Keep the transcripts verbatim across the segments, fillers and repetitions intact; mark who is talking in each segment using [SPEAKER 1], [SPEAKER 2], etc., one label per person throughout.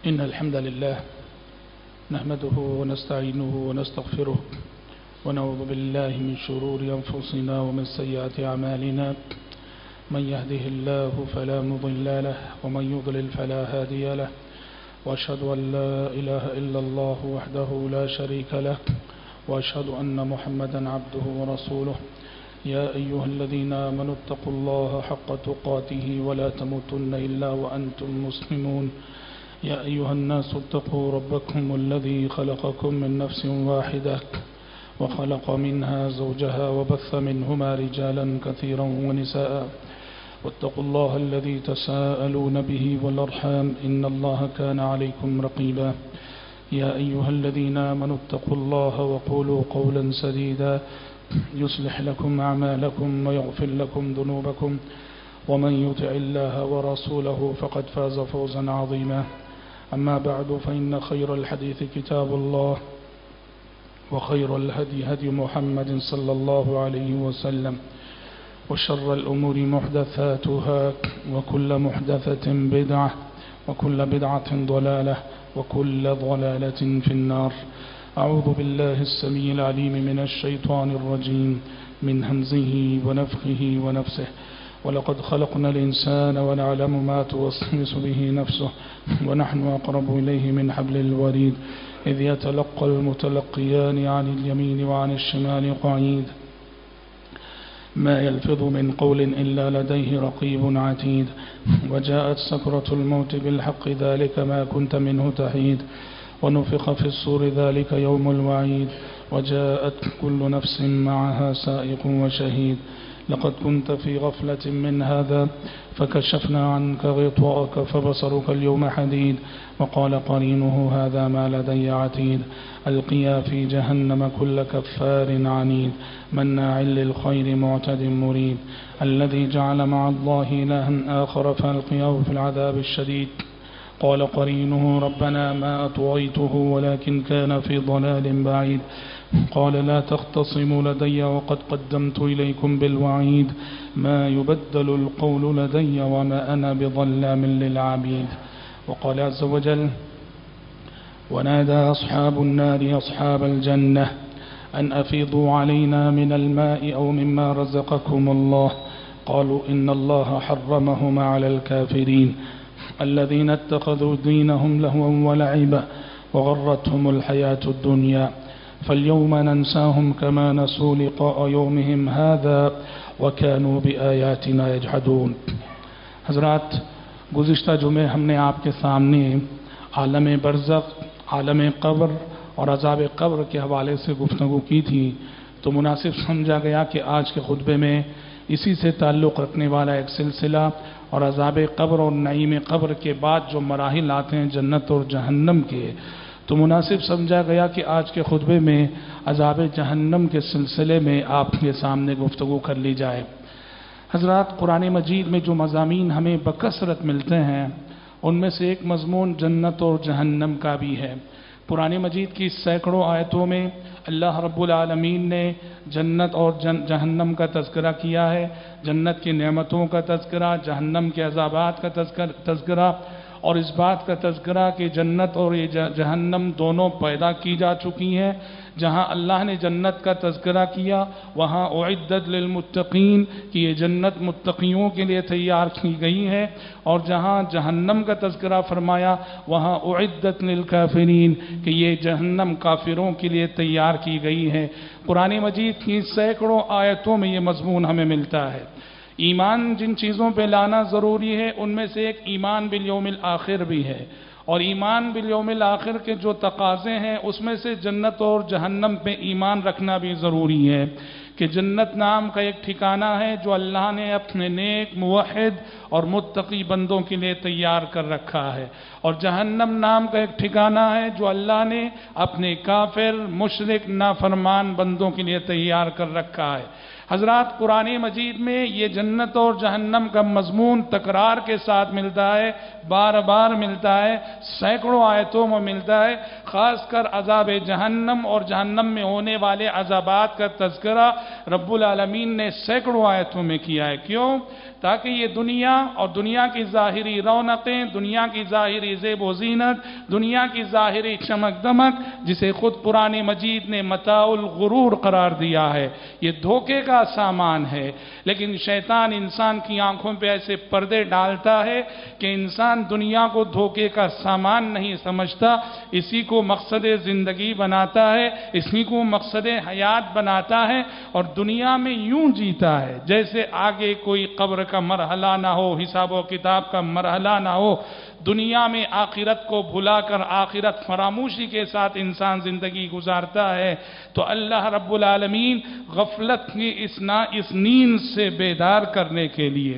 [SPEAKER 1] إن الحمد لله نحمده ونستعينه ونستغفره ونعوذ بالله من شرور أنفسنا ومن سيئات أعمالنا. من يهده الله فلا مضل له ومن يضلل فلا هادي له، وأشهد أن لا إله إلا الله وحده لا شريك له، وأشهد أن محمدا عبده ورسوله. يا أيها الذين آمنوا اتقوا الله حق تقاته ولا تموتن إلا وأنتم مسلمون. يا أيها الناس اتقوا ربكم الذي خلقكم من نفس واحدة وخلق منها زوجها وبث منهما رجالا كثيرا ونساء، واتقوا الله الذي تساءلون به والأرحام إن الله كان عليكم رقيبا. يا أيها الذين آمنوا اتقوا الله وقولوا قولا سديدا يصلح لكم أعمالكم ويغفر لكم ذنوبكم، ومن يطع الله ورسوله فقد فاز فوزا عظيما. أما بعد، فإن خير الحديث كتاب الله، وخير الهدي هدي محمد صلى الله عليه وسلم، وشر الأمور محدثاتها، وكل محدثة بدعة، وكل بدعة ضلالة، وكل ضلالة في النار. أعوذ بالله السميع العليم من الشيطان الرجيم من همزه ونفخه ونفسه. ولقد خلقنا الإنسان ونعلم ما توسوس به نفسه ونحن أقرب إليه من حبل الوريد إذ يتلقى المتلقيان عن اليمين وعن الشمال قعيد. ما يلفظ من قول إلا لديه رقيب عتيد. وجاءت سكرة الموت بالحق ذلك ما كنت منه تحيد. ونفخ في الصور ذلك يوم الوعيد. وجاءت كل نفس معها سائق وشهيد. لقد كنت في غفلة من هذا فكشفنا عنك غطاءك فبصرك اليوم حديد. وقال قرينه هذا ما لدي عتيد. ألقيا في جهنم كل كفار عنيد مناع للخير معتد مريب. الذي جعل مع الله إلها آخر فألقياه في العذاب الشديد. قال قرينه ربنا ما أطغيته ولكن كان في ضلال بعيد. قال لا تختصموا لدي وقد قدمت إليكم بالوعيد. ما يبدل القول لدي وما أنا بظلام للعبيد. وقال عز وجل ونادى أصحاب النار أصحاب الجنة أن أفيضوا علينا من الماء أو مما رزقكم الله. قالوا إن الله حرمهما على الكافرين الذين اتخذوا دينهم لهوا ولعبا وغرتهم الحياة الدنيا فاليوم ننساهم كما نسوا لقاء يومهم هذا وكانوا بآياتنا يجحدون। हज़रात, गुज़िश्ता जुमे हमने आपके सामने आलम बरज़ख, आलम क़ब्र और अज़ाब क़ब्र के हवाले से गुफ्तगू की थी, तो मुनासिब समझा गया कि आज के खुतबे में इसी से ताल्लुक़ रखने वाला एक सिलसिला और अज़ाब क़ब्र और नईम क़ब्र के बाद जो मराहिल आते हैं जन्नत और जहन्नम के, तो मुनासिब समझा गया कि आज के खुतबे में अज़ाब जहन्नम के सिलसिले में आपके सामने गुफ्तगू कर ली जाए। हज़रात, कुरान मजीद में जो मज़ामीन हमें बकसरत मिलते हैं उनमें से एक मज़मून जन्नत और जहन्नम का भी है। कुरान मजीद की सैकड़ों आयतों में अल्लाह रब्बुल आलमीन ने जन्नत और जन, जहन्नम का तज़किरा किया है। जन्नत की नेमतों का तज़किरा, जहन्नम के अज़ाबात का तज़किरा और इस बात का तज़किरा कि जन्नत और ये जहन्नम दोनों पैदा की जा चुकी हैं। जहाँ अल्लाह ने जन्नत का तज़किरा किया वहाँ उइद्दत लिलमुत्तक़ीन कि ये जन्नत मुत्तक़ियों के लिए तैयार की गई है, और जहाँ जहन्नम का तज़किरा फरमाया वहाँ उइद्दत लिलकाफ़िरीन कि ये जहन्नम काफिरों के लिए तैयार की गई है। कुरान मजीद की सैकड़ों आयतों में ये मज़मून हमें मिलता है। ईमान जिन चीज़ों पे लाना ज़रूरी है उनमें से एक ईमान बिल यौमिल आखिर भी है, और ईमान बिल यौमिल आखिर के जो तकाज़े हैं उसमें से जन्नत और जहन्नम पे ईमान रखना भी ज़रूरी है कि जन्नत नाम का एक ठिकाना है जो अल्लाह ने अपने नेक मुवहिद और मुत्तकी बंदों के लिए तैयार कर रखा है, और जहन्नम नाम का एक ठिकाना है जो अल्लाह ने अपने काफिर मुशरिक नाफरमान बंदों के लिए तैयार कर रखा है। हज़रात, कुरान मजीद में ये जन्नत और जहन्नम का मज़मून तकरार के साथ मिलता है, बार बार मिलता है, सैकड़ों आयतों में मिलता है। ख़ासकर अज़ाब जहन्नम और जहन्नम में होने वाले अज़ाबात का तज़किरा رب العالمین نے سینکڑوں آیتوں میں کیا ہے. کیوں؟ تاکہ یہ دنیا اور دنیا کی ظاہری رونقیں، دنیا کی ظاہری زیب و زینت، دنیا کی ظاہری چمک دمک، جسے خود قرآن مجید نے متاع الغرور قرار دیا ہے، یہ دھوکے کا سامان ہے. لیکن شیطان انسان کی آنکھوں پہ ایسے پردے ڈالتا ہے کہ انسان دنیا کو دھوکے کا سامان نہیں سمجھتا، اسی کو مقصد زندگی بناتا ہے، اسی کو مقصد حیات بناتا ہے، اور دنیا میں یوں جیتا ہے جیسے آگے کوئی قبر کا مرحلہ نہ ہو، حساب و کتاب کا مرحلہ نہ ہو. دنیا میں آخرت کو بھلا کر آخرت فراموشی کے ساتھ انسان زندگی گزارتا ہے. تو اللہ رب العالمین غفلت کی اس نا اس نیند سے بیدار کرنے کے لیے،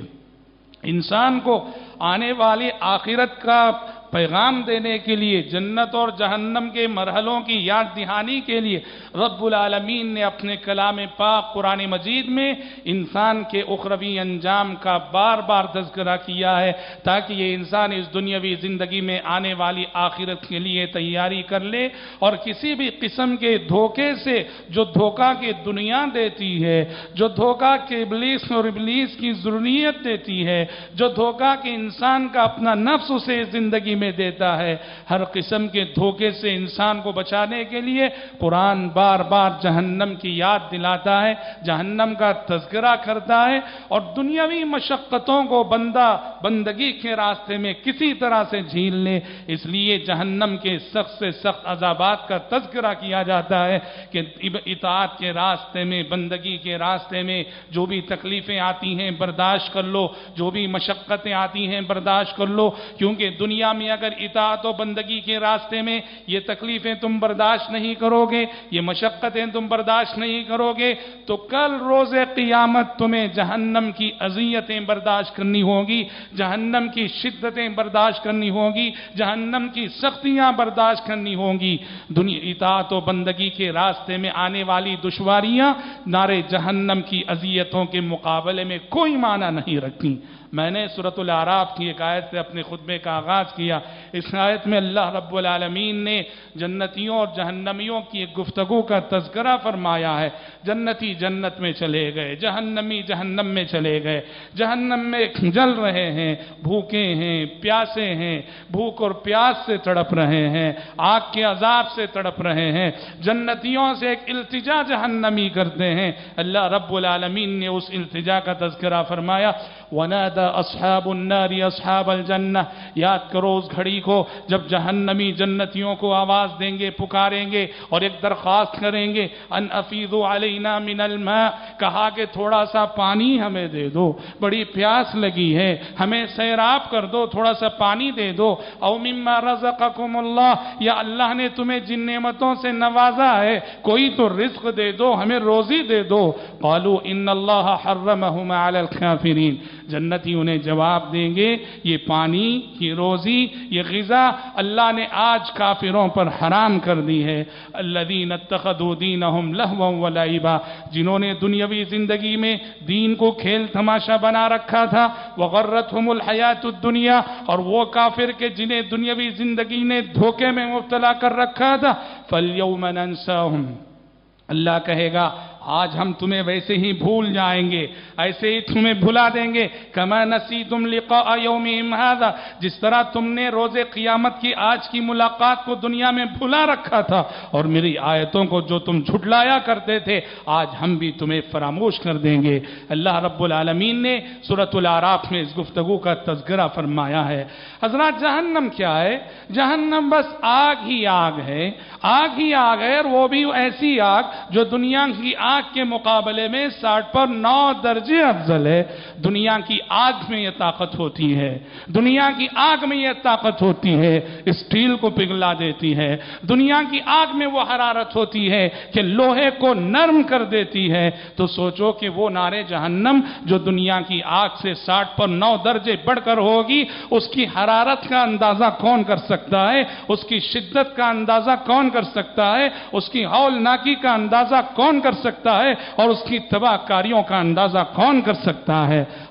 [SPEAKER 1] انسان کو آنے والی آخرت کا پیغام دینے کے لیے، جنت اور جہنم کے مرحلوں کی یاد دہانی کے لیے رب العالمین نے اپنے کلام پاک قرآن مجید میں انسان کے اخروی انجام کا بار بار تذکرہ کیا ہے، تاکہ یہ انسان اس دنیاوی زندگی میں آنے والی آخرت کے لیے تیاری کر لے، اور کسی بھی قسم کے دھوکے سے، جو دھوکہ کی دنیا دیتی ہے، جو دھوکہ کے ابلیس اور ابلیس کی ذریت دیتی ہے، جو دھوکہ کے انسان کا اپنا نفس اسے زندگی میں دیتا ہے، ہر قسم کے دھوکے سے انسان کو بچانے کے لیے قرآن بار بار جہنم کی یاد دلاتا ہے، جہنم کا تذکرہ کرتا ہے، اور دنیاوی مشقتوں کو بندہ بندگی کے راستے میں کسی طرح سے جھیل لے، اس لیے جہنم کے سخت سے سخت عذابات کا تذکرہ کیا جاتا ہے کہ اطاعت کے راستے میں، بندگی کے راستے میں جو بھی تکلیفیں آتی ہیں برداشت کر لو، جو بھی مشقتیں آتی ہیں برداشت کر لو، کیونکہ دنیا میں اگر اطاعت و بندگی کے راستے میں یہ تکلیفیں تم برداشت نہیں کرو گے، یہ مشقتیں تم برداشت نہیں کرو گے، تو کل روز قیامت تمہیں جہنم کی اذیتیں برداشت کرنی ہوگی، جہنم کی شدتیں برداشت کرنی ہوگی، جہنم کی سختیاں برداشت کرنی ہوگی. دنیا اطاعت و بندگی کے راستے میں آنے والی دشواریاں نارے جہنم کی اذیتوں کے مقابلے میں کوئی معنی نہیں رکھتی. میں نے سورۃ الاعراف کی ایک آیت سے اپنے خطبے کا آغاز کیا. اس آیت میں اللہ رب العالمین نے جنتیوں اور جہنمیوں کی ایک گفتگو کا تذکرہ فرمایا ہے. جنتی جنت میں چلے گئے، جہنمی جہنم میں چلے گئے، جہنم میں جل رہے ہیں، بھوکے ہیں، پیاسے ہیں، بھوک اور پیاس سے تڑپ رہے ہیں، آگ کے عذاب سے تڑپ رہے ہیں. جنتیوں سے ایک التجا جہنمی کرتے ہیں. اللہ رب العالمین نے اس التجا کا تذکرہ فرمایا، وَنَادَى اصحاب النار اصحاب الجنہ. یاد کرو اس گھڑی کو جب جہنمی جنتیوں کو آواز دیں گے، پکاریں گے اور ایک درخواست کریں گے، ان افیضوا علینا من الماء، کہا کہ تھوڑا سا پانی ہمیں دے دو، بڑی پیاس لگی ہے، ہمیں سیراب کر دو، تھوڑا سا پانی دے دو. او مما رزقکم اللہ، یا اللہ نے تمہیں جن نعمتوں سے نوازا ہے کوئی تو رزق دے دو، ہمیں روزی دے دو. قالوا ان اللہ حرمہما علی الکافرین. جنتی انہیں جواب دیں گے یہ پانی، یہ روزی، یہ غذا اللہ نے آج کافروں پر حرام کر دی ہے. الذین اتخذوا دینہم لہوا ولعبا، جنہوں نے دنیاوی زندگی میں دین کو کھیل تماشا بنا رکھا تھا. وغرتہم الحیات الدنیا، اور وہ کافر کے جنہیں دنیاوی زندگی نے دھوکے میں مبتلا کر رکھا تھا. فالیوم ننساہم، اللہ کہے گا آج ہم تمہیں ویسے ہی بھول جائیں گے، ایسے ہی تمہیں بھلا دیں گے. کما نسیتم لقاء یومہم ھذا، جس طرح تم نے روز قیامت کی آج کی ملاقات کو دنیا میں بھلا رکھا تھا، اور میری آیتوں کو جو تم جھٹلایا کرتے تھے آج ہم بھی تمہیں فراموش کر دیں گے. اللہ رب العالمین نے سورۃ الاعراف میں اس گفتگو کا تذکرہ فرمایا ہے. حضرات جہنم کیا ہے؟ جہنم بس آگ ہی آگ ہے، آگ ہی آگ ہے، اور وہ بھی ایسی آگ جو دنیا کی آگ کے مقابلے میں ساٹھ پر نو درجے افضل ہے. دنیا کی آگ میں یہ طاقت ہوتی ہے، دنیا کی آگ میں یہ طاقت ہوتی ہے، اسٹیل کو پگھلا دیتی ہے. دنیا کی آگ میں وہ حرارت ہوتی ہے کہ لوہے کو نرم کر دیتی ہے. تو سوچو کہ وہ نارے جہنم جو دنیا کی آگ سے ساٹھ پر نو درجے بڑھ کر ہوگی، اس کی حرارت کا اندازہ کون کر سکتا ہے؟ اس کی شدت کا اندازہ کون کر سکتا ہے؟ اس کی ہولناکی کا اندازہ کون کر سکتا ہے؟ اور اس کی تباہ کاریوں کا اندازہ کون کر سکتا ہے؟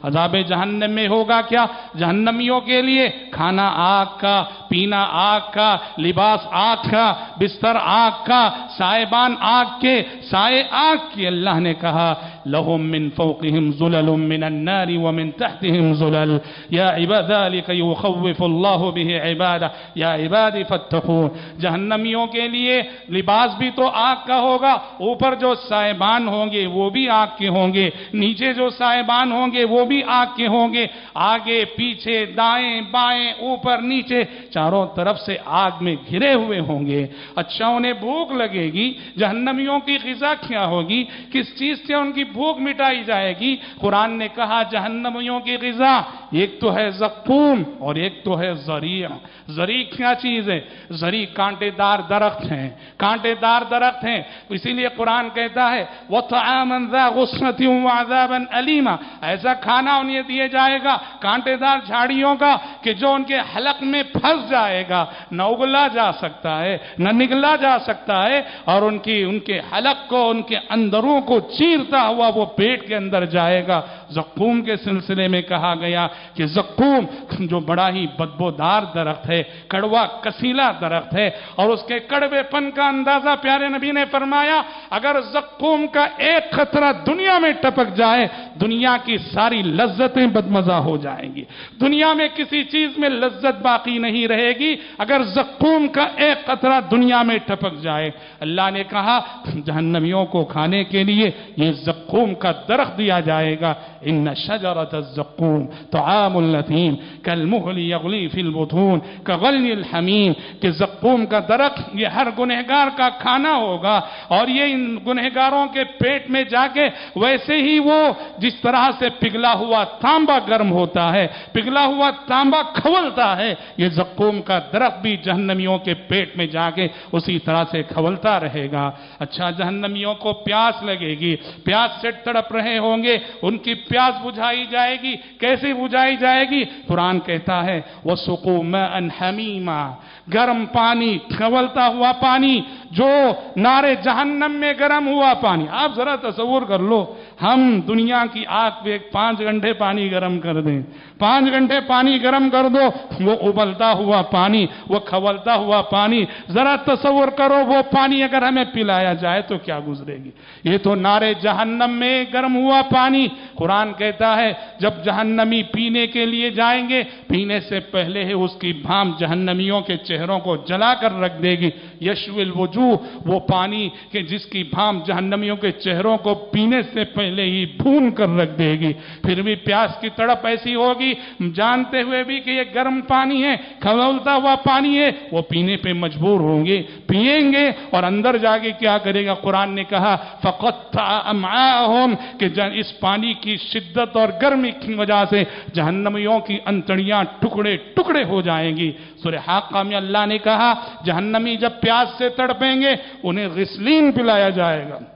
[SPEAKER 1] عذاب جہنم میں ہوگا کیا؟ جہنمیوں کے لیے کھانا آگ کا، پینا آگ کا، لباس آگ کا، بستر آگ کا، سائبان آگ کے، سائے آگ کی۔ اللہ نے کہا لَهُم مِّن فَوْقِهِمْ ظُلَلٌ مِّنَ النَّارِ وَمِن تَحْتِهِمْ ظُلَلٌ يَا عِبَادِ ذَلِكَ يُخَوِّفُ اللَّهُ بِهِ عِبَادَهُ يَا عِبَادِ فَاتَّقُونِ۔ جہنمیوں کے لیے لباس بھی تو آگ کا ہوگا، اوپر جو سائبان ہوں گے وہ بھی آگ کے ہوں گے، نیچے جو سائبان ہوں گے وہ بھی آگ کے ہوں گے، آگے پیچھے دائیں بائیں اوپر نیچے چاروں طرف سے آگ میں گھرے ہوئے ہوں گے۔ اچھا انہیں بھوک لگے گی، جہنمیوں کی غذا کیا ہوگی؟ کس چیز سے ان کی بھوک مٹائی جائے گی؟ قرآن نے کہا جہنمیوں کی غذا ایک تو ہے زقوم اور ایک تو ہے ضریع۔ ضریع کیا چیز ہے؟ ضریع کانٹے دار درخت ہیں، کانٹے دار درخت ہیں، اسی لیے قرآن کہتا ہے وَطَعَامًا ذَا غُصَّةٍ وَعَذَابًا أَلِيمًا، ایسا کھانا انہیں دیے جائے گا کانٹے دار جھاڑیوں کا کہ جو ان کے حلق میں پھنس جائے گا، نہ اگلا جا سکتا ہے نہ نگلا جا سکتا ہے، اور ان کی ان کے حلق کو، ان کے اندروں کو چیرتا ہوا وہ پیٹ کے اندر جائے گا۔ زقوم کے سلسلے میں کہا گیا کہ زقوم جو بڑا ہی بدبودار درخت ہے، کڑوا کسیلا درخت ہے، اور اس کے کڑوے پن کا اندازہ پیارے نبی نے فرمایا اگر زقوم کا ایک قطرہ دنیا میں ٹپک جائے دنیا کی ساری لذتیں بدمزہ ہو جائیں گی، دنیا میں کسی چیز میں لذت باقی نہیں رہے گی اگر زقوم کا ایک قطرہ دنیا میں ٹپک جائے۔ اللہ نے کہا جہنمیوں کو کھانے کے لیے یہ زقوم کا درخت دیا جائے گا۔ ان شجرۃ الزقوم طعام الأثیم کالمہل یغلی فی البطون کغلی الحمیم، کہ زقوم کا درخت یہ ہر گنہگار کا کھانا ہوگا، اور یہ ان گنہگاروں کے پیٹ میں جا کے ویسے ہی وہ جس طرح سے پگھلا ہوا تانبا گرم ہوتا ہے، پگھلا ہوا تانبا کھولتا ہے، یہ زقوم کا درخت بھی جہنمیوں کے پیٹ میں جا کے اسی طرح سے کھولتا رہے گا۔ اچھا جہنمیوں کو پیاس لگے گی، پیاس سے تڑپ رہے ہوں گے، ان کی پیاس بجھائی جائے گی، کیسے بجھائی جائے گی؟ قرآن کہتا ہے وَسُقُوا مَاءً حَمِيمًا، گرم پانی، کھولتا ہوا پانی، جو نارے جہنم میں گرم ہوا پانی۔ آپ ذرا تصور کر لو ہم دنیا کی آگ پہ ایک پانچ گھنٹے پانی گرم کر دیں، پانچ گھنٹے پانی گرم کر دو، وہ ابلتا ہوا پانی، وہ کھولتا ہوا پانی، ذرا تصور کرو وہ پانی اگر ہمیں پلایا جائے تو کیا گزرے گی؟ یہ تو نارے جہنم میں گرم ہوا پانی۔ قرآن کہتا ہے جب جہنمی پینے کے لیے جائیں گے پینے سے پہلے ہی اس کی بھام جہنمیوں کے چہروں کو جلا کر رکھ دے گی۔ یشوی الوجوہ، وہ پانی کہ جس کی بھام جہنمیوں کے چہروں کو پینے سے پہلے ہی بھون کر رکھ دے گی۔ پھر بھی پیاس کی تڑپ ایسی ہوگی جانتے ہوئے بھی کہ یہ گرم پانی ہے، کھولتا ہوا پانی ہے، وہ پینے پہ مجبور ہوں گے، پیئیں گے، اور اندر جا کے کیا کرے گا؟ قرآن نے کہا فَقَطَّعَ أَمْعَاءَهُمْ، کہ اس پانی کی شدت اور گرمی کی وجہ سے جہنمیوں کی انتڑیاں ٹکڑے ٹکڑے ہو جائیں گی۔ سورہ حاقہ میں اللہ نے کہا جہنمی جب پیاس سے تڑپیں گے انہیں غسلین پلایا جائے گا۔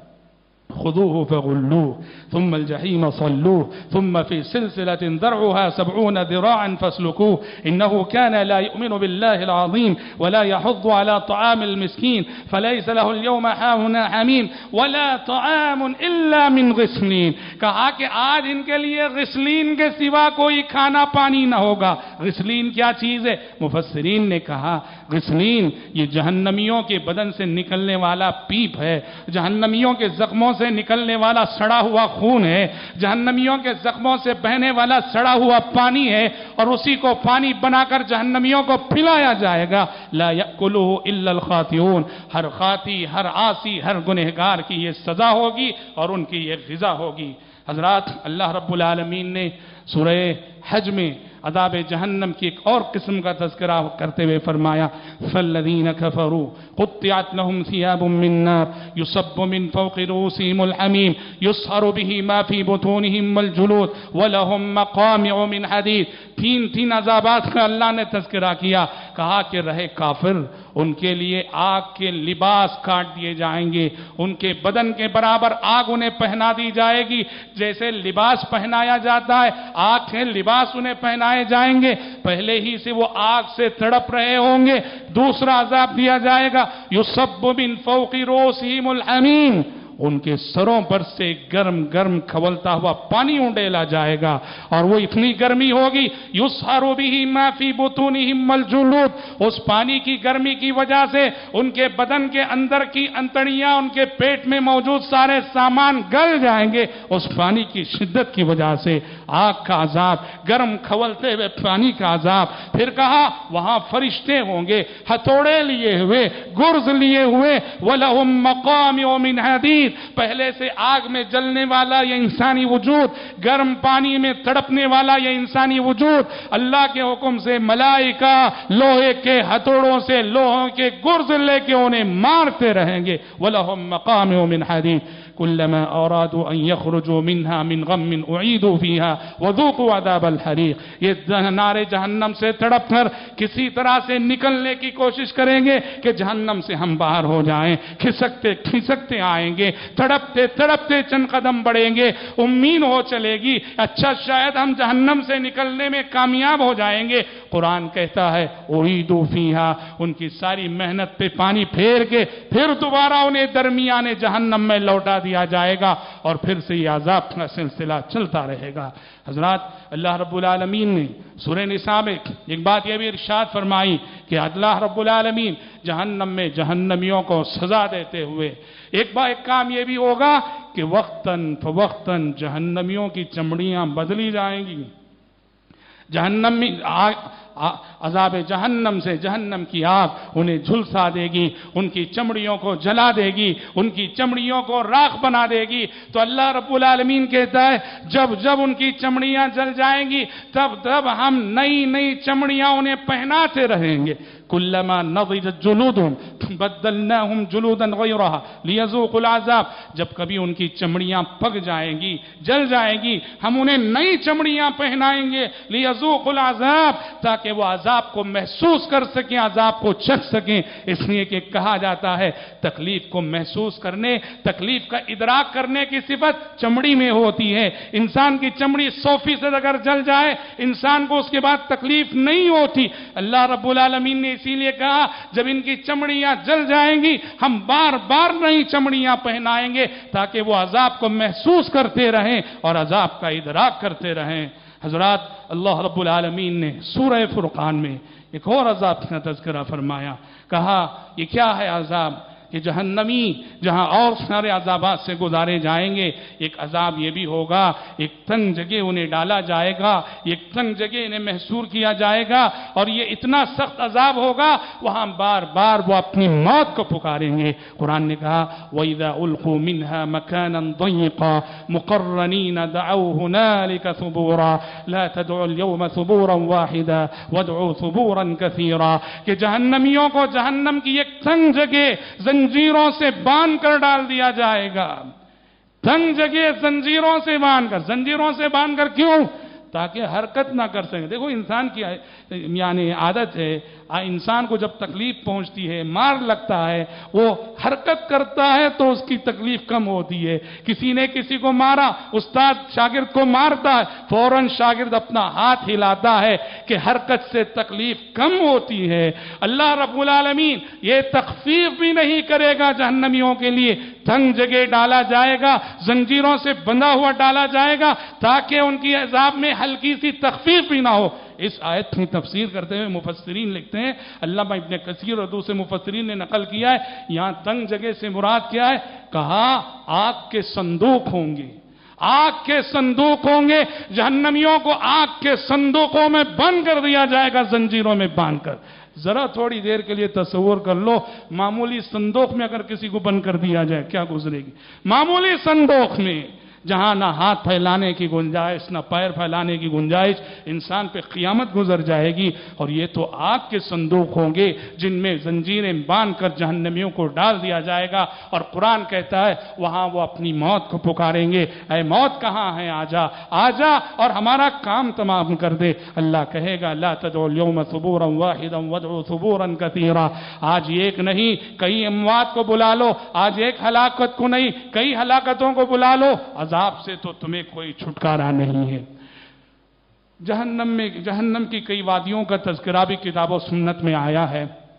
[SPEAKER 1] خذوه فغلوه ثم الجحيم صلوه ثم في سلسلة ذرعها سبعون ذراعا فاسلكوه إنه كان لا يؤمن بالله العظيم ولا يحض على طعام المسكين فليس له اليوم هاهنا حميم ولا طعام إلا من غسلين، کہا کہ آج ان کے لیے غسلین کے سوا کوئی کھانا پانی نہ ہوگا۔ غسلین کیا چیز ہے؟ مفسرین نے کہا غسلین یہ جہنمیوں کے بدن سے نکلنے والا پیپ ہے، جہنمیوں کے زخموں سے نکلنے والا سڑا ہوا خون ہے، جہنمیوں کے زخموں سے بہنے والا سڑا ہوا پانی ہے، اور اسی کو پانی بنا کر جہنمیوں کو پلایا جائے گا۔ لا یأکلہ الا الخاطئون، ہر خاطی، ہر عاصی، ہر گنہگار کی یہ سزا ہوگی اور ان کی یہ غذا ہوگی۔ حضرات اللہ رب العالمین نے سورہ حج میں عذاب جہنم کی ایک اور قسم کا تذکرہ کرتے ہوئے فرمایا فَالَّذِينَ كَفَرُوا قُطِّعَتْ لَهُمْ ثِيَابٌ مِّن نَّارٍ يُصَبُّ مِّن فَوْقِ رُؤُوسِهِمُ الْحَمِيمُ يُصْهَرُ بِهِ مَا فِي بُطُونِهِمْ وَالْجُلُودُ وَلَهُمْ مَقَامِعُ مِنْ حَدِيدٍ۔ تین تین عذابات کا اللہ نے تذکرہ کیا، کہا کہ رہے کافر ان کے لیے آگ کے لباس کاٹ دیے جائیں گے، ان کے بدن کے برابر آگ انہیں پہنا دی جائے گی، جیسے لباس پہنایا جاتا ہے آگ کے لباس انہیں پہنائے جائیں گے، پہلے ہی سے وہ آگ سے تڑپ رہے ہوں گے۔ دوسرا عذاب دیا جائے گا یصب من فوق رؤوسہم الحمیم، ان کے سروں پر سے گرم گرم کھولتا ہوا پانی اونڈیلا جائے گا، اور وہ اتنی گرمی ہوگی یُسْحَرُ بِهِ مَا فِي بُطُونِهِمْ الْجُلُودُ، اس پانی کی گرمی کی وجہ سے ان کے بدن کے اندر کی انتڑیاں، ان کے پیٹ میں موجود سارے سامان گل جائیں گے اس پانی کی شدت کی وجہ سے۔ آگ کا عذاب، گرم کھولتے ہوئے پانی کا عذاب۔ پھر کہا وہاں فرشتے ہوں گے ہتھوڑے لیے ہوئے، گرز لیے ہوئے، وَلَهُمْ مَقَامِعُ مِنْ حَدِيدٍ، پہلے سے آگ میں جلنے والا یہ انسانی وجود، گرم پانی میں تڑپنے والا یہ انسانی وجود، اللہ کے حکم سے ملائکہ لوہے کے ہتھوڑوں سے لوہوں کے گرز لے کے انہیں مارتے رہیں گے۔ وَلَهُمْ مَقَامِعُ مِنْ حَدِيدٍ كُلَّمَا أَرَادُوا أَن يَخْرُجُوا مِنْهَا مِنْ غَمٍّ أُعِيدُوا فِيهَا وَذُوقُوا عَذَابَ الْحَرِيقِ، یہ نار جہنم سے تڑپ کر کسی طرح سے نکلنے کی کوشش کریں گے کہ جہنم سے ہم باہر ہو جائیں، کھسکتے کھسکتے آئیں گے، تڑپتے تڑپتے چند قدم بڑھیں گے، امید ہو چلے گی اچھا شاید ہم جہنم سے نکلنے میں کامیاب ہو جائیں گے۔ قرآن کہتا ہے اُعِیدُوا فِیہا، ان کی ساری محنت پہ پانی پھیر کے پھر دوبارہ انہیں درمیان جہنم میں لوٹا دیا جائے گا، اور پھر سے یہ عذاب کا سلسلہ چلتا رہے گا۔ حضرات، اللہ رب العالمین نے سورہ نساء میں ایک بات یہ بھی ارشاد فرمائی کہ اللہ رب العالمین جہنم میں جہنمیوں کو سزا دیتے ہوئے ایک بار ایک کام یہ بھی ہوگا کہ وقتاً فوقتاً جہنمیوں کی چمڑیاں بدلی جائیں گی۔ جہنم میں عذاب جہنم سے جہنم کی آگ انہیں جھلسا دے گی، ان کی چمڑیوں کو جلا دے گی، ان کی چمڑیوں کو راکھ بنا دے گی۔ تو اللہ رب العالمین کہتا ہے جب جب ان کی چمڑیاں جل جائیں گی تب تب ہم نئی نئی چمڑیاں انہیں پہناتے رہیں گے۔ کلما نضجت جلودهم بدلناهم جلودا غیرها لیذوقوا العذاب، جب کبھی ان کی چمڑیاں پک جائیں گی، جل جائیں گی، ہم انہیں نئی چمڑیاں پہنائیں گے لیذوقوا العذاب، تاکہ وہ عذاب کو محسوس کر سکیں، عذاب کو چکھ سکیں۔ اس لیے کہ کہا جاتا ہے تکلیف کو محسوس کرنے، تکلیف کا ادراک کرنے کی صفت چمڑی میں ہوتی ہے۔ انسان کی چمڑی سو فیصد اگر جل جائے انسان کو اس کے بعد تکلیف نہیں ہوتی۔ اللہ رب العالمین نے اسی لیے کہا جب ان کی چمڑیاں جل جائیں گی ہم بار بار نئی چمڑیاں پہنائیں گے تاکہ وہ عذاب کو محسوس کرتے رہیں اور عذاب کا ادراک کرتے رہیں۔ حضرات، اللہ رب العالمین نے سورہ فرقان میں ایک اور عذاب کا تذکرہ فرمایا، کہا یہ کیا ہے عذاب کہ جہنمی جہاں اور سارے عذابات سے گزارے جائیں گے، ایک عذاب یہ بھی ہوگا، ایک تنگ جگہ انہیں ڈالا جائے گا، ایک تنگ جگہ انہیں محصور کیا جائے گا، اور یہ اتنا سخت عذاب ہوگا وہاں بار بار وہ اپنی موت کو پکاریں گے۔ قرآن نے کہا وَإِذَا أُلْقُوا مِنْهَا مَكَانًا ضَيِّقًا مُقَرَّنِينَ دَعَوْا هُنَالِكَ ثُبُورًا لَا تَدْعُوا الْيَوْمَ ثُبُورًا وَاحِدًا وَادْعُوا ثُبُورًا كَثِيرًا، کہ جہنمیوں کو جہنم کی ایک تنگ جگہ زنجیروں سے باندھ کر ڈال دیا جائے گا۔ تنگ جگہ زنجیروں سے باندھ کر، زنجیروں سے باندھ کر کیوں؟ تاکہ حرکت نہ کر سکیں۔ دیکھو انسان کی یعنی عادت ہے، انسان کو جب تکلیف پہنچتی ہے، مار لگتا ہے، وہ حرکت کرتا ہے تو اس کی تکلیف کم ہوتی ہے۔ کسی نے کسی کو مارا، استاد شاگرد کو مارتا ہے، فوراً شاگرد اپنا ہاتھ ہلاتا ہے کہ حرکت سے تکلیف کم ہوتی ہے۔ اللہ رب العالمین یہ تخفیف بھی نہیں کرے گا جہنمیوں کے لیے، تنگ جگہ ڈالا جائے گا، زنجیروں سے بندھا ہوا ڈالا جائے گا تاکہ ان کی عذاب میں ہلکی سی تخفیف بھی نہ ہو۔ اس آیت کی تفسیر کرتے ہوئے مفسرین لکھتے ہیں، علامہ ابن کثیر اور دوسرے مفسرین نے نقل کیا ہے یہاں تنگ جگہ سے مراد کیا ہے؟ کہا آگ کے صندوق ہوں گے، آگ کے صندوق ہوں گے، جہنمیوں کو آگ کے صندوقوں میں بند کر دیا جائے گا، زنجیروں میں باندھ کر۔ ذرا تھوڑی دیر کے لیے تصور کر لو، معمولی صندوق میں اگر کسی کو بند کر دیا جائے کیا گزرے گی؟ معمولی صندوق میں جہاں نہ ہاتھ پھیلانے کی گنجائش نہ پیر پھیلانے کی گنجائش، انسان پہ قیامت گزر جائے گی۔ اور یہ تو آگ کے صندوق ہوں گے جن میں زنجیریں باندھ کر جہنمیوں کو ڈال دیا جائے گا، اور قرآن کہتا ہے وہاں وہ اپنی موت کو پکاریں گے، اے موت کہاں ہے، آجا آجا اور ہمارا کام تمام کر دے۔ اللہ کہے گا لا تدعوا اليوم ثبورا واحدا وادعوا ثبورا كثيرا، آج ایک نہیں کئی اموات کو بلا لو، آج ایک ہلاکت کو نہیں کئی ہلاکتوں کو بلا لو، عذاب سے تو تمہیں کوئی چھٹکارا نہیں ہے۔ جہنم میں جہنم کی کئی وادیوں کا تذکرہ بھی کتاب و سنت میں آیا ہے۔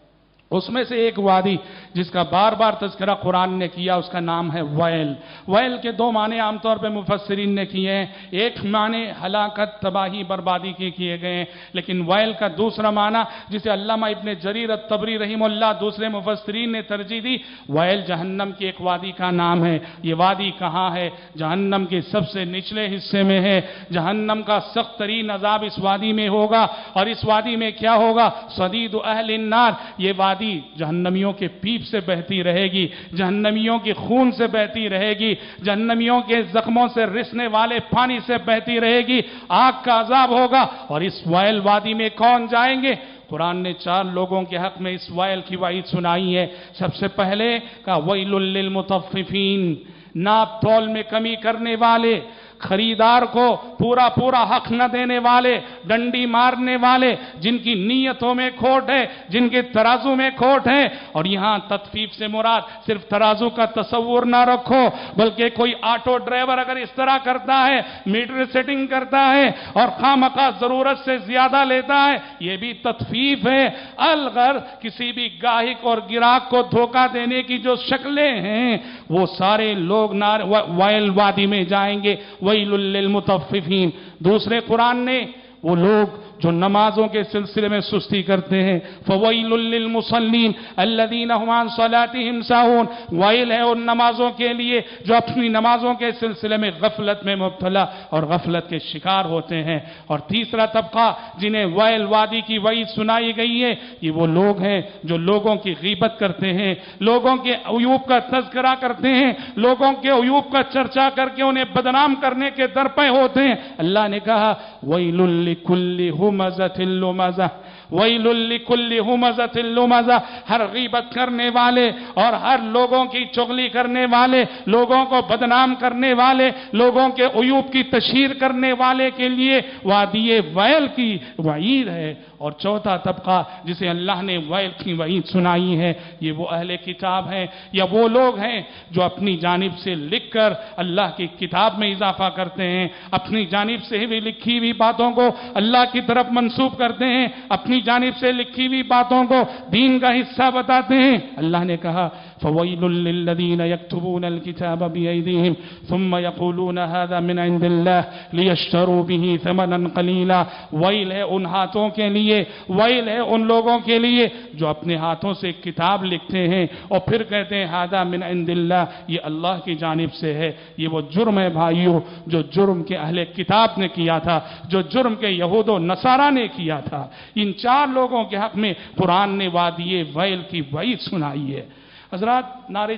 [SPEAKER 1] اس میں سے ایک وادی جس کا بار بار تذکرہ قرآن نے کیا اس کا نام ہے ویل۔ ویل کے دو معنی عام طور پہ مفسرین نے کیے ہیں، ایک معنی ہلاکت، تباہی، بربادی کے کیے گئے ہیں، لیکن ویل کا دوسرا معنی جسے علامہ ابن جریر الطبری رحمہ اللہ دوسرے مفسرین نے ترجیح دی، ویل جہنم کی ایک وادی کا نام ہے۔ یہ وادی کہاں ہے؟ جہنم کے سب سے نچلے حصے میں ہے۔ جہنم کا سخت ترین عذاب اس وادی میں ہوگا، اور اس وادی میں کیا ہوگا؟ صدید اہل النار، یہ وادی جہنمیوں کے پیپ سے بہتی رہے گی، جہنمیوں کے خون سے بہتی رہے گی، جہنمیوں کے زخموں سے رسنے والے پانی سے بہتی رہے گی، آگ کا عذاب ہوگا۔ اور اس ویل وادی میں کون جائیں گے؟ قرآن نے چار لوگوں کے حق میں اس ویل کی وعید سنائی ہے۔ سب سے پہلے کہا ویل للمطففین، ناپ تول میں کمی کرنے والے، خریدار کو پورا پورا حق نہ دینے والے، ڈنڈی مارنے والے، جن کی نیتوں میں کھوٹ ہے، جن کے ترازو میں کھوٹ ہے۔ اور یہاں تطفیف سے مراد صرف ترازو کا تصور نہ رکھو، بلکہ کوئی آٹو ڈرائیور اگر اس طرح کرتا ہے، میٹر سیٹنگ کرتا ہے اور خامخواہ ضرورت سے زیادہ لیتا ہے، یہ بھی تطفیف ہے۔ الغر کسی بھی گاہک اور گراہک کو دھوکہ دینے کی جو شکلیں ہیں وہ سارے لوگ نار ویل وادی میں جائیں گے، ویل للمطففین۔ دوسرے قرآن نے وہ لوگ جو نمازوں کے سلسلے میں سستی کرتے ہیں، فویل للمصلین الذین هم عن صلاتهم ساہون، ویل ہے ان نمازوں کے لیے جو اپنی نمازوں کے سلسلے میں غفلت میں مبتلا اور غفلت کے شکار ہوتے ہیں۔ اور تیسرا طبقہ جنہیں ویل وادی کی وعید سنائی گئی ہے، یہ وہ لوگ ہیں جو لوگوں کی غیبت کرتے ہیں، لوگوں کے عیوب کا تذکرہ کرتے ہیں، لوگوں کے عیوب کا چرچا کر کے انہیں بدنام کرنے کے درپے ہوتے ہیں۔ اللہ نے کہا ویل لکل ہمزۃ لمزہ، ویل لکل ہمزۃ لمزہ، ہر غیبت کرنے والے اور ہر لوگوں کی چغلی کرنے والے، لوگوں کو بدنام کرنے والے، لوگوں کے عیوب کی تشہیر کرنے والے کے لیے وادی ویل کی وعید ہے۔ اور چوتھا طبقہ جسے اللہ نے ویل کی وعید سنائی ہے، یہ وہ اہل کتاب ہیں یا وہ لوگ ہیں جو اپنی جانب سے لکھ کر اللہ کی کتاب میں اضافہ کرتے ہیں، اپنی جانب سے بھی لکھی ہوئی باتوں کو اللہ کی طرف منسوب کرتے ہیں، اپنی جانب سے لکھی ہوئی باتوں کو دین کا حصہ بتاتے ہیں۔ اللہ نے کہا فویل للذین یکتبون الکتاب بایدیہم ثم یقولون ھذا من عند اللہ لیشتروا بہ ثمنا قلیلا، ویل ہے ان ہاتھوں کے لیے، ویل ہے ان لوگوں کے لیے جو اپنے ہاتھوں سے کتاب لکھتے ہیں اور پھر کہتے ہیں ھذا من عند اللہ، یہ اللہ کی جانب سے ہے۔ یہ وہ جرم ہے بھائیو جو جرم کے اہل کتاب نے کیا تھا، جو جرم کے یہود و نصارہ نے کیا تھا۔ ان چار لوگوں کے حق میں قرآن نے وادی ویل کی وعید سنائی ہے۔ حضرات، نار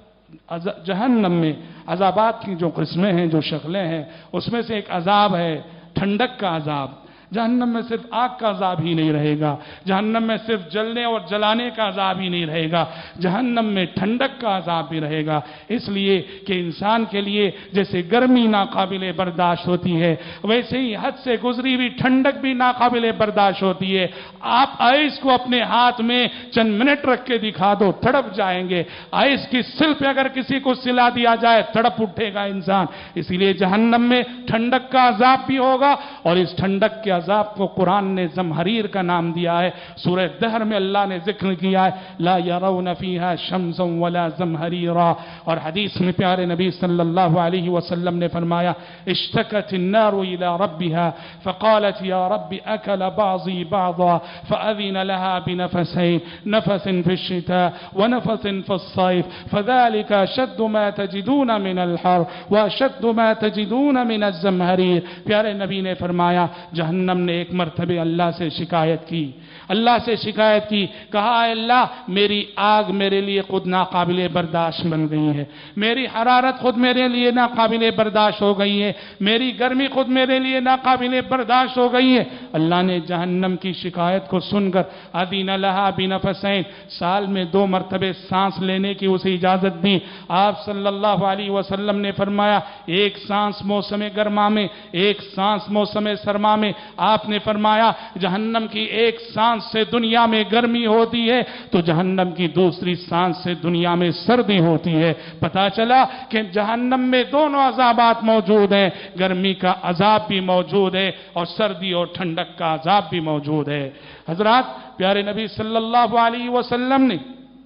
[SPEAKER 1] جہنم میں عذابات کی جو قسمیں ہیں، جو شکلیں ہیں، اس میں سے ایک عذاب ہے ٹھنڈک کا عذاب۔ جہنم میں صرف آگ کا عذاب ہی نہیں رہے گا، جہنم میں صرف جلنے اور جلانے کا عذاب ہی نہیں رہے گا، جہنم میں ٹھنڈک کا عذاب بھی رہے گا۔ اس لیے کہ انسان کے لیے جیسے گرمی ناقابل برداشت ہوتی ہے، ویسے ہی حد سے گزری ہوئی ٹھنڈک بھی ناقابل برداشت ہوتی ہے۔ آپ آئس کو اپنے ہاتھ میں چند منٹ رکھ کے دکھا دو، تڑپ جائیں گے۔ آئس کی سل پہ اگر کسی کو سلا دیا جائے تڑپ اٹھے گا انسان۔ اسی لیے جہنم میں ٹھنڈک کا عذاب بھی ہوگا، اور اس ٹھنڈک کے عذاب کو قرآن نے زمہریر کا نام دیا ہے۔ سورہ دہر میں اللہ نے ذکر کیا ہے لا يرون فيها شمسا ولا زمہریرا، اور حدیث میں پیارے نبی صلی اللہ علیہ وسلم نے فرمایا اشتكت النار الى ربها فقالت يا رب اكل بعضي بعضا فاذن لها بنفسين، نفس في الشتاء ونفس في الصيف، فذلك اشد ما تجدون من الحر واشد ما تجدون من الزمہریر۔ پیارے نبی نے فرمایا جہنم نے ایک مرتبہ اللہ سے شکایت کی، اللہ سے شکایت کی، کہا اے اللہ میری آگ میرے لیے خود ناقابل برداشت بن گئی ہے، میری حرارت خود میرے لیے ناقابل برداشت ہو گئی ہے، میری گرمی خود میرے لیے ناقابل برداشت ہو گئی ہے۔ اللہ نے جہنم کی شکایت کو سن کر اذن لها بنفسین، سال میں دو مرتبہ سانس لینے کی اسے اجازت دی۔ آپ صلی اللہ علیہ وسلم نے فرمایا ایک سانس موسم گرما میں، ایک سانس موسم سرما میں آپ نے فرمایا جہنم کی ایک سانس سے دنیا میں گرمی ہوتی ہے تو جہنم کی دوسری سانس سے دنیا میں سردی ہوتی ہے۔ پتا چلا کہ جہنم میں دونوں عذابات موجود ہیں، گرمی کا عذاب بھی موجود ہے اور سردی اور ٹھنڈک کا عذاب بھی موجود ہے۔ حضرات، پیارے نبی صلی اللہ علیہ وسلم نے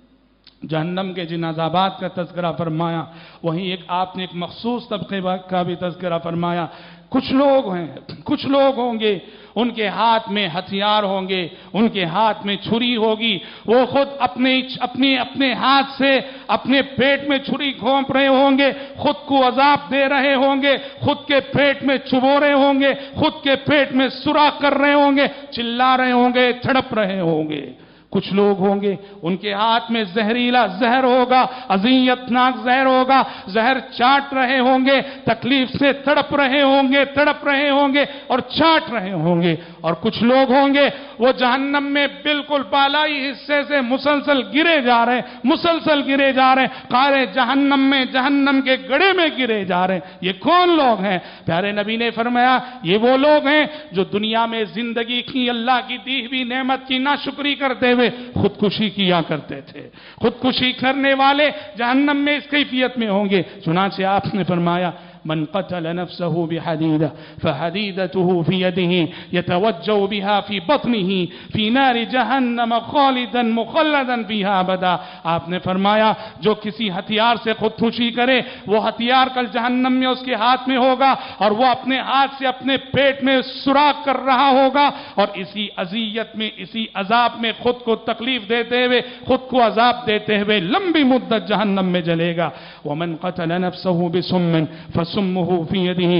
[SPEAKER 1] جہنم کے جن عذابات کا تذکرہ فرمایا، وہیں ایک آپ نے ایک مخصوص طبقے کا بھی تذکرہ فرمایا۔ کچھ لوگ ہیں، کچھ لوگ ہوں گے، ان کے ہاتھ میں ہتھیار ہوں گے، ان کے ہاتھ میں چھری ہوگی، وہ خود اپنے اپنے اپنے ہاتھ سے اپنے پیٹ میں چھری گھونپ رہے ہوں گے، خود کو عذاب دے رہے ہوں گے، خود کے پیٹ میں چبو رہے ہوں گے، خود کے پیٹ میں سوراخ کر رہے ہوں گے، چلا رہے ہوں گے، تڑپ رہے ہوں گے۔ کچھ لوگ ہوں گے ان کے ہاتھ میں زہریلا زہر ہوگا، اذیتناک زہر ہوگا، زہر چاٹ رہے ہوں گے، تکلیف سے تڑپ رہے ہوں گے تڑپ رہے ہوں گے اور چاٹ رہے ہوں گے۔ اور کچھ لوگ ہوں گے وہ جہنم میں بالکل بالائی حصے سے مسلسل گرے جا رہے ہیں، مسلسل گرے جا رہے ہیں، قعر جہنم میں، جہنم کے گڑھے میں گرے جا رہے ہیں۔ یہ کون لوگ ہیں؟ پیارے نبی نے فرمایا یہ وہ لوگ ہیں جو دنیا میں زندگی کی اللہ کی دی ہوئی نعمت کی ناشکری کرتے ہوئے خودکشی کیا کرتے تھے۔ خودکشی کرنے والے جہنم میں اس کیفیت میں ہوں گے۔ چنانچہ آپ نے فرمایا من قتل نفسه بحديدة فحديدته في يده يتوجه بها في بطنه في نار جہنم خالدا مخلدا فيها ابدا۔ آپ نے فرمایا جو کسی ہتھیار سے خودکشی کرے وہ ہتھیار کل جہنم میں اس کے ہاتھ میں ہوگا اور وہ اپنے ہاتھ سے اپنے پیٹ میں سوراخ کر رہا ہوگا اور اسی اذیت میں، اسی عذاب میں خود کو تکلیف دیتے ہوئے، خود کو عذاب دیتے ہوئے لمبی مدت جہنم میں جلے گا۔ ومن قتل نفسه بسم سمه في يده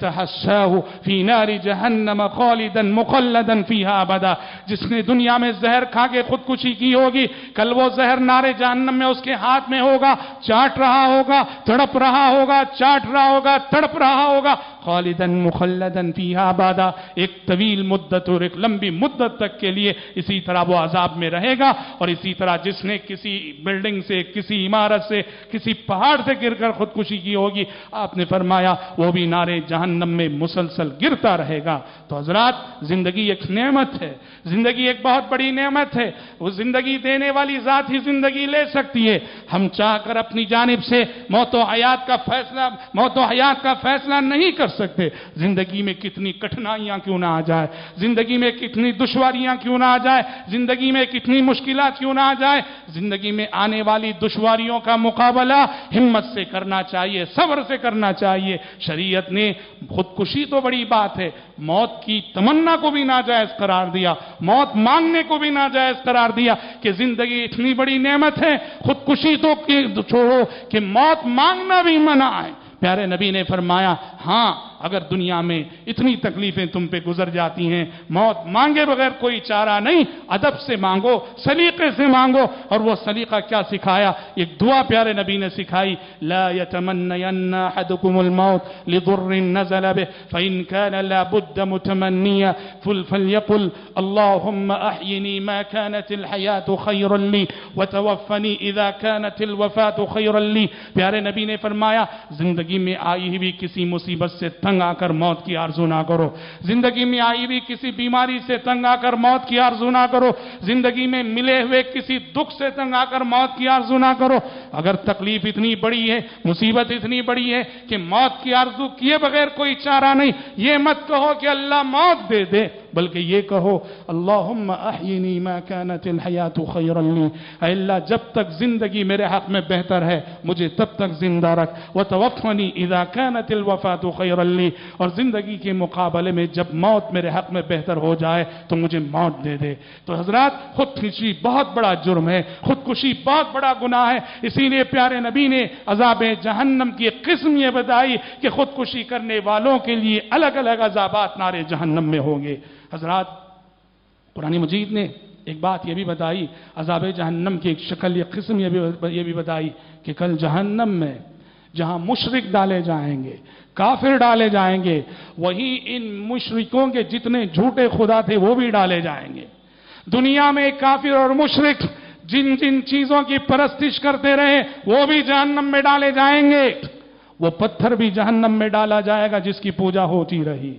[SPEAKER 1] يتحساه في نار جہنم خالدا مخلدا فيها ابدا۔ جس نے دنیا میں زہر کھا کے خودکشی کی ہوگی کل وہ زہر نار جہنم میں اس کے ہاتھ میں ہوگا، چاٹ رہا ہوگا، تڑپ رہا ہوگا، چاٹ رہا ہوگا، تڑپ رہا ہوگا، خالدا مخلدا فيها ابدا، ایک طویل مدت اور ایک لمبی مدت تک کے لیے اسی طرح وہ عذاب میں رہے گا۔ اور اسی طرح جس نے کسی بلڈنگ سے، کسی عمارت سے، کسی پہاڑ سے گر کر خودکشی کی ہوگی آپ نے فرمایا وہ بھی نارے جہنم میں مسلسل گرتا رہے گا۔ تو حضرات، زندگی ایک نعمت ہے، زندگی ایک بہت بڑی نعمت ہے۔ وہ زندگی دینے والی ذات ہی زندگی لے سکتی ہے۔ ہم چاہ کر اپنی جانب سے موت و حیات کا فیصلہ موت و حیات کا فیصلہ نہیں کر سکتے۔ زندگی میں کتنی کٹھنائیاں کیوں نہ آ جائے، زندگی میں کتنی دشواریاں کیوں نہ آ جائے، زندگی میں کتنی مشکلات کیوں نہ آ جائے، زندگی میں آنے والی دشواریوں کا مقابلہ ہمت سے کرنا چاہیے، صبر سے کرنا چاہیے۔ شریعت نے خودکشی تو بڑی بات ہے، موت کی تمنا کو بھی ناجائز قرار دیا، موت مانگنے کو بھی ناجائز قرار دیا کہ زندگی اتنی بڑی نعمت ہے، خودکشی تو چھوڑو کہ موت مانگنا بھی منع ہے۔ پیارے نبی نے فرمایا ہاں اگر دنیا میں اتنی تکلیفیں تم پہ گزر جاتی ہیں، موت مانگے بغیر کوئی چارہ نہیں، ادب سے مانگو، سلیقے سے مانگو۔ اور وہ سلیقہ کیا سکھایا؟ ایک دعا پیارے نبی نے سکھائی، لا يتمنين احدكم الموت لضر نزل به فإن كان لا بد متمنيا فليقل اللهم احيني ما كانت الحياة خيرا لي وتوفني اذا كانت الوفاة خيرا لي۔ پیارے نبی نے فرمایا زندگی میں آئی ہوئی کسی مصیبت سے تنگ آ کر موت کی آرزو نہ کرو، زندگی میں آئی ہوئی کسی بیماری سے تنگ آ کر موت کی آرزو نہ کرو، زندگی میں ملے ہوئے کسی دکھ سے تنگ آ کر موت کی آرزو نہ کرو۔ اگر تکلیف اتنی بڑی ہے، مصیبت اتنی بڑی ہے کہ موت کی آرزو کیے بغیر کوئی چارہ نہیں، یہ مت کہو کہ اللہ موت دے دے، بلکہ یہ کہو اللہم احینی ما كانت الحیات خیرا لی، اے اللہ جب تک زندگی میرے حق میں بہتر ہے مجھے تب تک زندہ رکھ، وتوفنی اذا كانت الوفاة خیرا لی، اور زندگی کے مقابلے میں جب موت میرے حق میں بہتر ہو جائے تو مجھے موت دے دے۔ تو حضرات، خودکشی بہت بڑا جرم ہے، خودکشی بہت بڑا گناہ ہے، اسی لیے پیارے نبی نے عذاب جہنم کی ایک قسم یہ بتائی کہ خودکشی کرنے والوں کے لیے الگ الگ عذابات نارے جہنم میں ہوں گے۔ حضرات، قرآن مجید نے ایک بات یہ بھی بتائی، عذاب جہنم کی ایک شکل، ایک قسم یہ بھی بتائی کہ کل جہنم میں جہاں مشرک ڈالے جائیں گے، کافر ڈالے جائیں گے، وہیں ان مشرکوں کے جتنے جھوٹے خدا تھے وہ بھی ڈالے جائیں گے۔ دنیا میں کافر اور مشرک جن جن چیزوں کی پرستش کرتے رہے وہ بھی جہنم میں ڈالے جائیں گے۔ وہ پتھر بھی جہنم میں ڈالا جائے گا جس کی پوجا ہوتی رہی،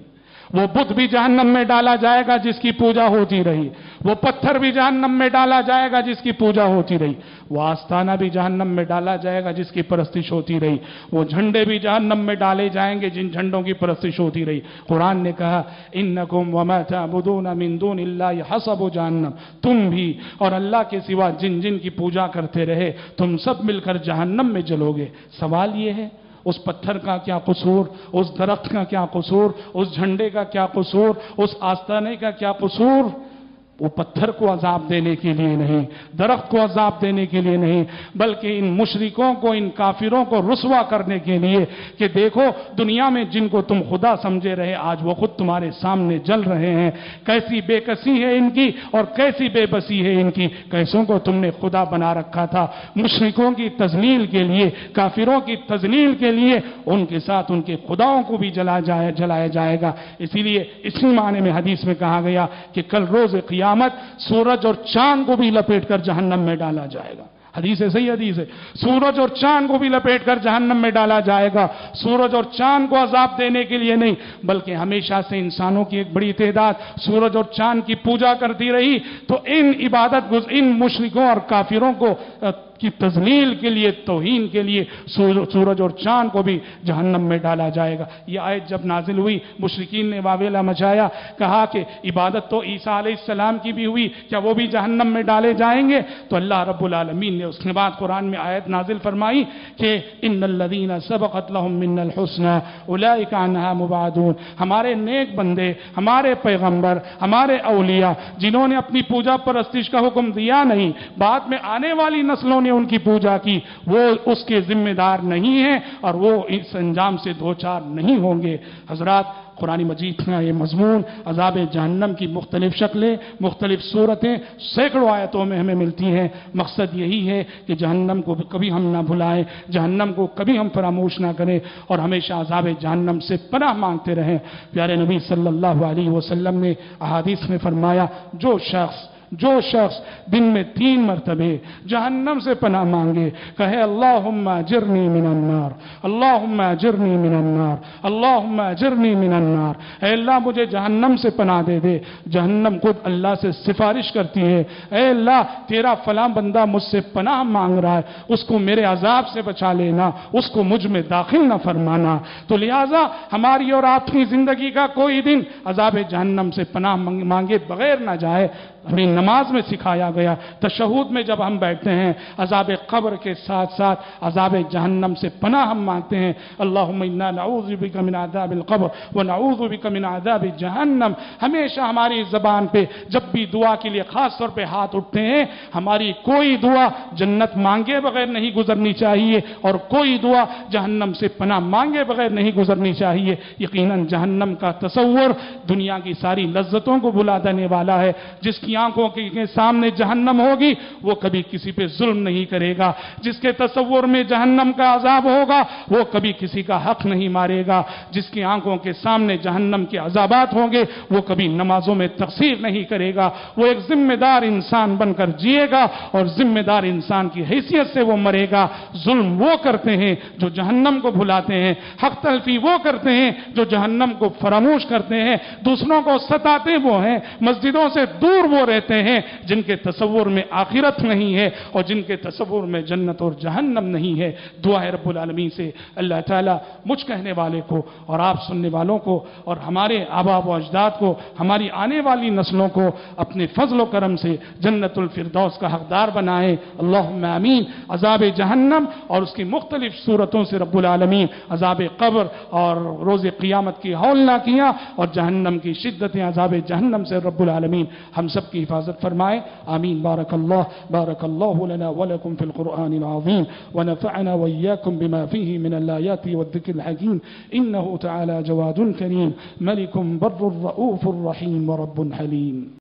[SPEAKER 1] وہ بت بھی جہنم میں ڈالا جائے گا جس کی پوجا ہوتی رہی، وہ پتھر بھی جہنم میں ڈالا جائے گا جس کی پوجا ہوتی رہی، وہ آستانہ بھی جہنم میں ڈالا جائے گا جس کی پرستش ہوتی رہی، وہ جھنڈے بھی جہنم میں ڈالے جائیں گے جن جھنڈوں کی پرستش ہوتی رہی۔ قرآن نے کہا انکم وما تعبدون من دون اللہ حسب جہنم، تم بھی اور اللہ کے سوا جن جن کی پوجا کرتے رہے تم سب مل کر جہنم میں جلو گے۔ سوال یہ ہے اس پتھر کا کیا قصور، اس درخت کا کیا قصور، اس جھنڈے کا کیا قصور، اس آستانے کا کیا قصور؟ وہ پتھر کو عذاب دینے کے لیے نہیں، درخت کو عذاب دینے کے لیے نہیں، بلکہ ان مشرکوں کو، ان کافروں کو رسوا کرنے کے لیے کہ دیکھو دنیا میں جن کو تم خدا سمجھے رہے آج وہ خود تمہارے سامنے جل رہے ہیں، کیسی بے کسی ہے ان کی اور کیسی بے بسی ہے ان کی، کیسوں کو تم نے خدا بنا رکھا تھا۔ مشرکوں کی تذلیل کے لیے، کافروں کی تذلیل کے لیے ان کے ساتھ ان کے خداؤں کو بھی جلا جائے جلایا جائے گا۔ اسی لیے اسی معنی میں حدیث میں کہا گیا کہ کل روز قیامت سورج اور چاند کو بھی لپیٹ کر جہنم میں ڈالا جائے گا۔ حدیث ہے، صحیح حدیث ہے، سورج اور چاند کو بھی لپیٹ کر جہنم میں ڈالا جائے گا۔ سورج اور چاند کو عذاب دینے کے لیے نہیں، بلکہ ہمیشہ سے انسانوں کی ایک بڑی تعداد سورج اور چاند کی پوجا کرتی رہی، تو ان عبادت گز ان مشرکوں اور کافروں کو کی تذلیل کے لیے، توہین کے لیے سورج اور چاند کو بھی جہنم میں ڈالا جائے گا۔ یہ آیت جب نازل ہوئی مشرکین نے واویلا مچایا، کہا کہ عبادت تو عیسیٰ علیہ السلام کی بھی ہوئی، کیا وہ بھی جہنم میں ڈالے جائیں گے؟ تو اللہ رب العالمین نے اس کے بعد قرآن میں آیت نازل فرمائی کہ ان الذین سبقت لهم من الحسنى اولئک عنها مبعدون، ہمارے نیک بندے، ہمارے پیغمبر، ہمارے اولیاء جنہوں نے اپنی پوجا پرستش کا حکم دیا نہیں، بعد میں آنے والی نسلوں نے ان کی پوجا کی، وہ اس کے ذمہ دار نہیں ہیں اور وہ اس انجام سے دوچار نہیں ہوں گے۔ حضرات، قرآن مجید کا یہ مضمون عذاب جہنم کی مختلف شکلیں، مختلف صورتیں سینکڑوں آیتوں میں ہمیں ملتی ہیں۔ مقصد یہی ہے کہ جہنم کو کبھی ہم نہ بھلائیں، جہنم کو کبھی ہم فراموش نہ کریں اور ہمیشہ عذاب جہنم سے پناہ مانگتے رہیں۔ پیارے نبی صلی اللہ علیہ وسلم نے احادیث میں فرمایا جو شخص جو شخص دن میں تین مرتبہ جہنم سے پناہ مانگے، کہے اللہم اجرنی من النار، اللہم اجرنی من النار، اللہم اجرنی من النار، اے اللہ مجھے جہنم سے پناہ دے دے۔ جہنم خود اللہ سے سفارش کرتی ہے، اے اللہ تیرا فلاں بندہ مجھ سے پناہ مانگ رہا ہے، اس کو میرے عذاب سے بچا لینا، اس کو مجھ میں داخل نہ فرمانا۔ تو لہٰذا ہماری اور آپ کی زندگی کا کوئی دن عذاب جہنم سے پناہ مانگے بغیر نہ جائے۔ ہمیں نماز میں سکھایا گیا، تشہود میں جب ہم بیٹھتے ہیں عذاب قبر کے ساتھ ساتھ عذاب جہنم سے پناہ ہم مانگتے ہیں۔ اللہم انا نعوذ بک من عذاب القبر ونعوذ بک من عذاب جہنم۔ ہمیشہ ہماری زبان پہ جب بھی دعا کے لیے خاص طور پہ ہاتھ اٹھتے ہیں، ہماری کوئی دعا جنت مانگے بغیر نہیں گزرنی چاہیے اور کوئی دعا جہنم سے پناہ مانگے بغیر نہیں گزرنی چاہیے۔ یقیناً جہنم کا تصور دنیا کی ساری لذتوں کو بھلا دینے والا ہے۔ جس کی آنکھوں کے سامنے جہنم ہوگی وہ کبھی کسی پہ ظلم نہیں کرے گا، جس کے تصور میں جہنم کا عذاب ہوگا وہ کبھی کسی کا حق نہیں مارے گا، جس کی آنکھوں کے سامنے جہنم کے عذابات ہوں گے وہ کبھی نمازوں میں تقصیر نہیں کرے گا، وہ ایک ذمہ دار انسان بن کر جیے گا اور ذمہ دار انسان کی حیثیت سے وہ مرے گا۔ ظلم وہ کرتے ہیں جو جہنم کو بھلاتے ہیں، حق تلفی وہ کرتے ہیں جو جہنم کو فراموش کرتے ہیں، دوسروں کو ستاتے وہ ہیں، مسجدوں سے دور وہ رہتے ہیں جن کے تصور میں آخرت نہیں ہے اور جن کے تصور میں جنت اور جہنم نہیں ہے۔ دعا ہے رب العالمین سے اللہ تعالیٰ مجھ کہنے والے کو اور آپ سننے والوں کو اور ہمارے آباء و اجداد کو، ہماری آنے والی نسلوں کو اپنے فضل و کرم سے جنت الفردوس کا حقدار بنائے۔ اللہم آمین۔ عذاب جہنم اور اس کی مختلف صورتوں سے رب العالمین عذاب قبر اور روز قیامت کی ہولناکیاں اور جہنم کی شدت عذاب جہنم سے رب العالمین ہم سب کی حفاظت فرمائے۔ آمین۔ بارک اللہ بارک اللہ لنا ولکم فی القرآن العظیم ونفعنا وإياكم بما فيه من الآيات والذكر الحكيم إنه تعالى جواد كريم ملك بر رؤوف رحيم ورب حليم۔